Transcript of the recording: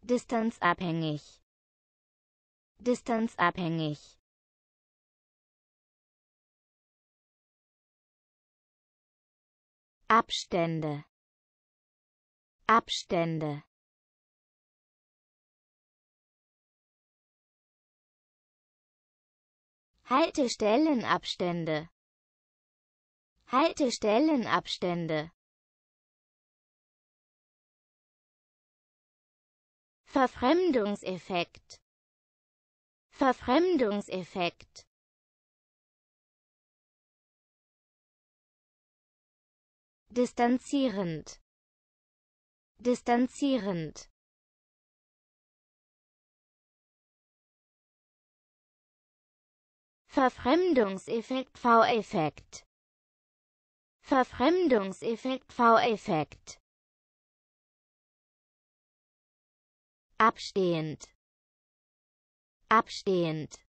distanzabhängig, distanzabhängig, Abstände, Abstände, Haltestellenabstände, Haltestellenabstände, Verfremdungseffekt, Verfremdungseffekt, distanzierend, distanzierend, Verfremdungseffekt V-Effekt, Verfremdungseffekt V-Effekt, abstehend, abstehend,